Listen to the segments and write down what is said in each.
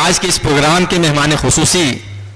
आज के इस प्रोग्राम के मेहमान खुसूसी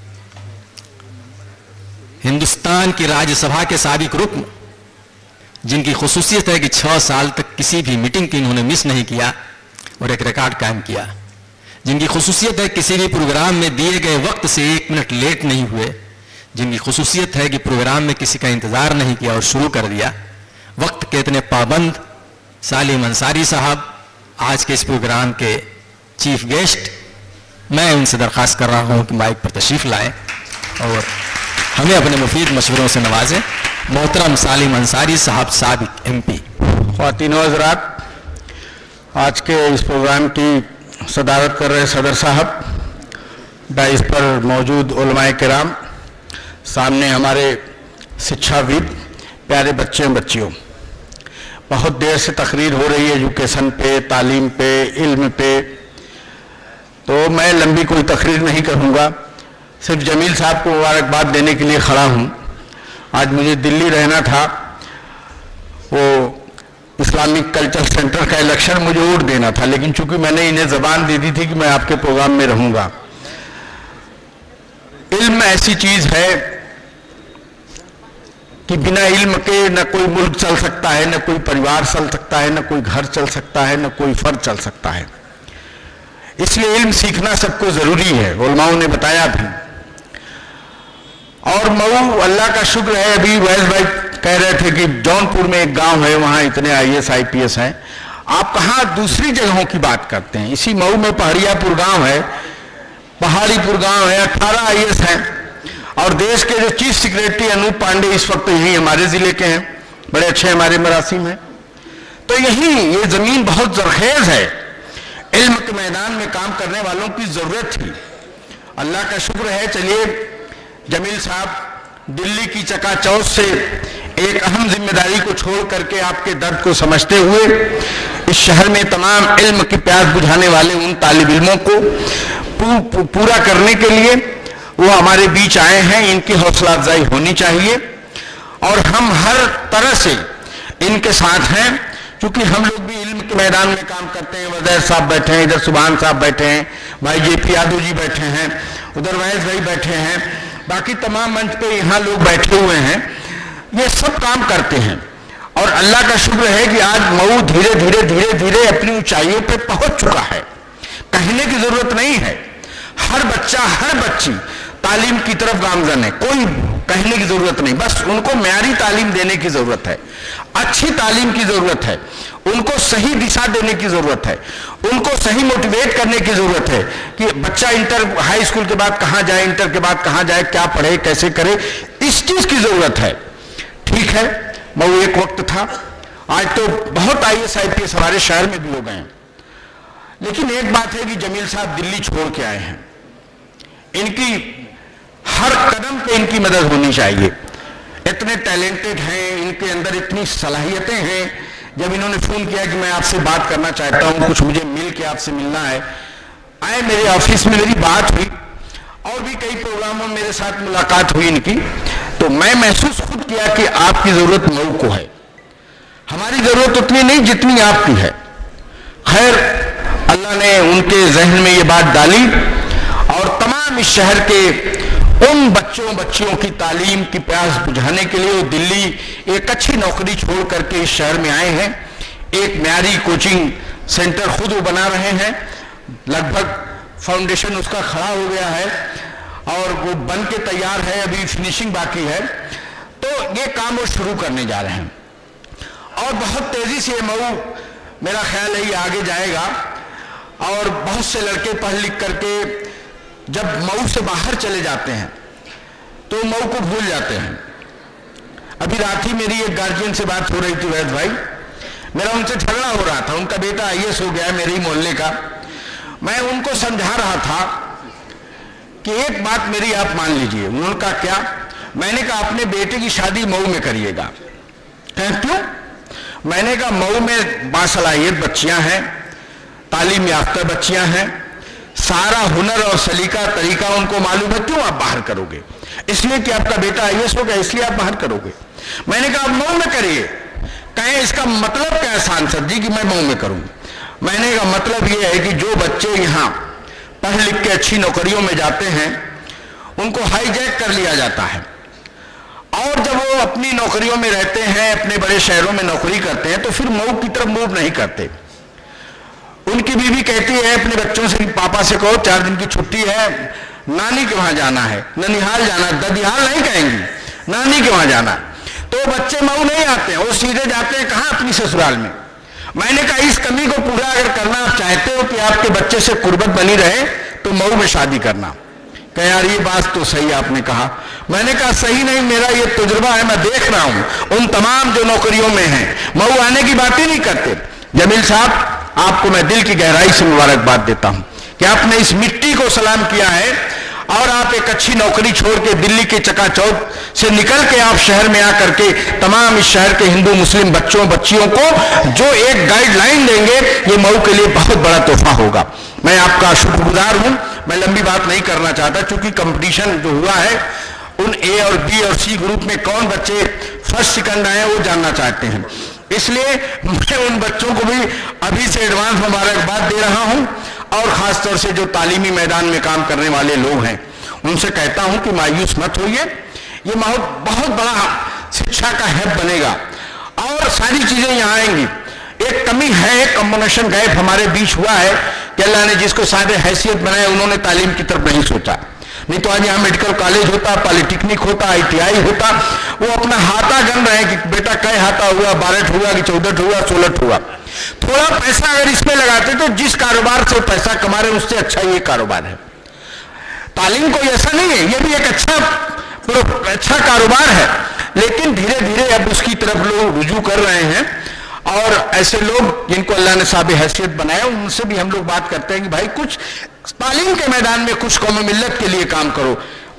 हिंदुस्तान की राज्यसभा के साबिक रुकन, जिनकी खुसूसियत है कि 6 साल तक किसी भी मीटिंग की इन्होंने मिस नहीं किया और एक रिकॉर्ड कायम किया, जिनकी खुसूसियत है किसी भी प्रोग्राम में दिए गए वक्त से 1 मिनट लेट नहीं हुए, जिनकी खुसूसियत है कि प्रोग्राम में किसी का इंतजार नहीं किया और शुरू कर दिया, वक्त के इतने पाबंद सालिम अंसारी साहब आज के इस प्रोग्राम के चीफ गेस्ट, मैं उनसे दरख्वास्त कर रहा हूं कि माइक पर तशरीफ लाएं और हमें अपने मुफीद मशवरों से नवाजें। मोहतरम सालिम अंसारी साहब, साबिक MP। ख्वातीन व हज़रात, आज के इस प्रोग्राम की सदारत कर रहे सदर साहब, डाइस पर मौजूद उलमाए किराम, सामने हमारे शिक्षाविद, प्यारे बच्चे और बच्चियों, बहुत देर से तकरीर हो रही है एजुकेशन पे, तालीम पे, इल्म पे, तो मैं लंबी कोई तकरीर नहीं करूँगा, सिर्फ जमील साहब को मुबारकबाद देने के लिए खड़ा हूँ। आज मुझे दिल्ली रहना था, वो इस्लामिक कल्चर सेंटर का इलेक्शन मुझे वोट देना था, लेकिन चूंकि मैंने इन्हें ज़बान दे दी थी कि मैं आपके प्रोग्राम में रहूँगा। इल्म ऐसी चीज़ है कि बिना इल्म के न कोई मुल्क चल सकता है, न कोई परिवार चल सकता है, न कोई घर चल सकता है, न कोई फर्द चल सकता है। इसलिए इल्म सीखना सबको ज़रूरी है, उलमाओं ने बताया भी। और मऊ, अल्लाह का शुक्र है, अभी वैस भाई कह रहे थे कि जौनपुर में एक गांव है, वहाँ इतने IAS IPS हैं। आप कहाँ दूसरी जगहों की बात करते हैं? इसी मऊ में पहाड़ियापुर गांव है, पहाड़ीपुर गांव है, 18 IAS हैं। और देश के जो चीफ सेक्रेटरी अनूप पांडे इस वक्त यही हमारे ज़िले के हैं, बड़े अच्छे हमारे मरासिम हैं। तो यही ये ज़मीन बहुत जरखेज़ है, इल्म के मैदान में काम करने वालों की ज़रूरत थी। अल्लाह का शुक्र है, चलिए जमील साहब दिल्ली की चकाचौंध से एक अहम जिम्मेदारी को छोड़ करके आपके दर्द को समझते हुए इस शहर में तमाम इल्म की प्यास बुझाने वाले उन तालिब इल्मों को पूरा करने के लिए वो हमारे बीच आए हैं। इनकी हौसला अफजाई होनी चाहिए और हम हर तरह से इनके साथ हैं, क्योंकि हम लोग भी इल्म के मैदान में काम करते हैं। ओज़ैर साहब बैठे हैं, इधर सुभान साहब बैठे हैं, भाई JP यादव जी बैठे हैं, उधर वैस भाई बैठे हैं, बाकी तमाम मंच पे यहाँ लोग बैठे हुए हैं, ये सब काम करते हैं। और अल्लाह का शुक्र है कि आज मऊ धीरे धीरे धीरे धीरे अपनी ऊंचाइयों पे पहुंच चुका है। कहने की जरूरत नहीं है, हर बच्चा हर बच्ची तालीम की तरफ गामजन है, कोई कहने की जरूरत नहीं, बस उनको म्यारी तालीम देने की जरूरत है, अच्छी तालीम की जरूरत है, उनको सही दिशा देने की जरूरत है, उनको सही मोटिवेट करने की जरूरत है कि बच्चा इंटर हाई स्कूल के बाद कहाँ जाए, इंटर के बाद कहाँ जाए, क्या पढ़े, कैसे करे, इस चीज की जरूरत है। ठीक है, मऊ एक वक्त था, आज तो बहुत IAS IPS हमारे शहर में भी हो गए हैं। लेकिन एक बात है कि जमील साहब दिल्ली छोड़ के आए हैं, इनकी हर कदम पे इनकी मदद होनी चाहिए। इतने टैलेंटेड हैं, इनके अंदर इतनी सलाहियतें हैं। जब इन्होंने फोन किया कि मैं आपसे बात करना चाहता हूं, कुछ मुझे मिल के आपसे मिलना है, आए मेरे ऑफिस में, मेरी बात हुई और भी कई प्रोग्रामों में मेरे साथ मुलाकात हुई इनकी, तो मैं महसूस खुद किया कि आपकी जरूरत मऊ को है, हमारी जरूरत उतनी नहीं जितनी आपकी है। खैर, अल्लाह ने उनके जहन में ये बात डाली और तमाम इस शहर के उन बच्चों बच्चियों की तालीम की प्यास बुझाने के लिए वो दिल्ली एक अच्छी नौकरी छोड़ करके इस शहर में आए हैं। एक म्यारी कोचिंग सेंटर खुद वो बना रहे हैं, लगभग फाउंडेशन उसका खड़ा हो गया है और वो बन के तैयार है, अभी फिनिशिंग बाकी है। तो ये काम वो शुरू करने जा रहे हैं और बहुत तेजी से मऊ, मेरा ख्याल है ये आगे जाएगा। और बहुत से लड़के पढ़ लिख करके जब मऊ से बाहर चले जाते हैं तो मऊ को भूल जाते हैं। अभी रात ही मेरी एक गार्जियन से बात हो रही थी, वैद भाई, मेरा उनसे झगड़ा हो रहा था, उनका बेटा IAS हो गया मेरे ही मोहल्ले का। मैं उनको समझा रहा था कि एक बात मेरी आप मान लीजिए। उन्होंने कहा क्या? मैंने कहा अपने बेटे की शादी मऊ में करिएगा। क्यों? मैंने कहा मऊ में बासलाहियत बच्चियां हैं, तालीम याफ्ता बच्चियां हैं, सारा हुनर और सलीका तरीका उनको मालूम है, क्यों आप बाहर करोगे? इसलिए कि आपका बेटा IAS हो गया इसलिए आप बाहर करोगे। मैंने कहा आप मऊ में करिए। कहें इसका मतलब क्या है सांसद जी कि मैं मऊ में करूं? मैंने कहा मतलब यह है कि जो बच्चे यहाँ पढ़ लिख के अच्छी नौकरियों में जाते हैं, उनको हाईजैक कर लिया जाता है और जब वो अपनी नौकरियों में रहते हैं, अपने बड़े शहरों में नौकरी करते हैं, तो फिर मऊ की तरफ मूव नहीं करते। उनकी बीवी कहती है अपने बच्चों से, पापा से कहो 4 दिन की छुट्टी है, नानी के वहां जाना है, ननिहाल जाना, ददिहाल नहीं कहेंगी, नानी के वहां जाना। तो बच्चे मऊ नहीं आते हैं, वो सीधे जाते हैं कहां, अपनी ससुराल में। मैंने कहा इस कमी को पूरा अगर करना आप चाहते हो कि आपके बच्चे से कुर्बत बनी रहे तो मऊ में शादी करना। कह यार ये बात तो सही आपने कहा। मैंने कहा सही नहीं, मेरा ये तजुर्बा है, मैं देख रहा हूं उन तमाम जो नौकरियों में हैं मऊ आने की बात ही नहीं करते। जमील साहब, आपको मैं दिल की गहराई से मुबारकबाद देता हूं कि आपने इस मिट्टी को सलाम किया है और आप एक अच्छी नौकरी छोड़ के दिल्ली के चकाचौंध से निकल के आप शहर में आकर के तमाम इस शहर के हिंदू मुस्लिम बच्चों बच्चियों को जो एक गाइडलाइन देंगे, ये मऊ के लिए बहुत बड़ा तोहफा होगा। मैं आपका शुक्रगुजार हूं। मैं लंबी बात नहीं करना चाहता क्योंकि कंपटीशन जो हुआ है उन ए और बी और सी ग्रुप में कौन बच्चे फर्स्ट सेकंड आए वो जानना चाहते हैं, इसलिए मैं उन बच्चों को भी अभी से एडवांस मुबारकबाद दे रहा हूं और खासतौर से जो तालीमी मैदान में काम करने वाले लोग हैं उनसे कहता हूं कि मायूस मत होइए, ये बहुत बड़ा शिक्षा का हब बनेगा और सारी चीजें यहाँ आएंगी। एक कमी है, कॉम्बिनेशन गैप हमारे बीच हुआ है कि अल्लाह ने जिसको सादे हैसियत बनाए उन्होंने तालीम की तरफ नहीं सोचा। नहीं तो आज यहाँ मेडिकल कॉलेज होता, पॉलिटेक्निक होता, ITI होता, वो अपना हाथा गन रहे कि बेटा कै हाथा हुआ, 12 हुआ कि 14 हुआ, 16 हुआ। थोड़ा पैसा अगर इसमें लगाते तो जिस कारोबार से पैसा कमा रहे उससे अच्छा ये कारोबार है। तालीम कोई ऐसा नहीं है, ये भी एक अच्छा कारोबार है, लेकिन धीरे धीरे अब उसकी तरफ लोग रुजू कर रहे हैं और ऐसे लोग जिनको अल्लाह ने साहब हैसियत बनाया उनसे भी हम लोग बात करते हैं कि भाई कुछ तालीम के मैदान में कुछ कौम मिल्लत के लिए काम करो,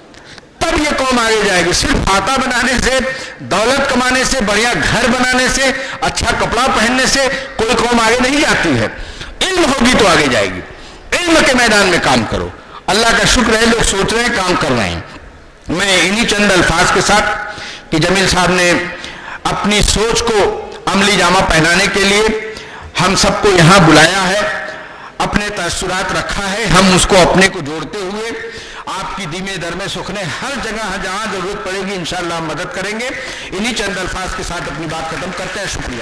तब ये कौम आगे जाएगी। सिर्फ खाता बनाने से, दौलत कमाने से, बढ़िया घर बनाने से, अच्छा कपड़ा पहनने से कोई कौम आगे नहीं जाती है। इल्म होगी तो आगे जाएगी। इल्म के मैदान में काम करो। अल्लाह का शुक्र है लोग सोच रहे हैं, काम कर रहे हैं। मैं इन्हीं चंद अल्फाज के साथ कि जमील साहब ने अपनी सोच को अमली जामा पहनाने के लिए हम सबको यहाँ बुलाया है, अपने तअस्सुरात रखा है, हम उसको अपने को जोड़ते हुए आपकी दीमे दरमे सुखने हर जगह जहां जरूरत पड़ेगी इंशाअल्लाह मदद करेंगे। इन्हीं चंद अल्फाज के साथ अपनी बात खत्म करते हैं। शुक्रिया।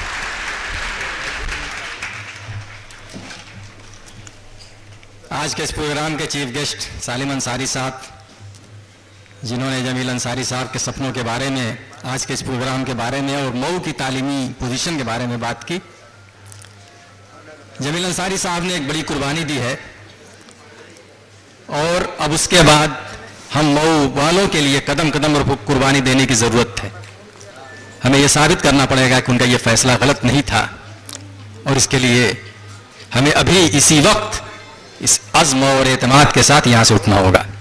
आज के इस प्रोग्राम के चीफ गेस्ट सालिम अंसारी साहब, जिन्होंने जमील अंसारी साहब के सपनों के बारे में, आज के इस प्रोग्राम के बारे में और मऊ की तालीमी पोजीशन के बारे में बात की। जमील अंसारी साहब ने एक बड़ी कुर्बानी दी है और अब उसके बाद हम मऊ वालों के लिए कदम कदम और कुर्बानी देने की ज़रूरत है। हमें यह साबित करना पड़ेगा कि उनका यह फैसला गलत नहीं था और इसके लिए हमें अभी इसी वक्त इस अज़्म और एतमाद के साथ यहाँ से उठना होगा।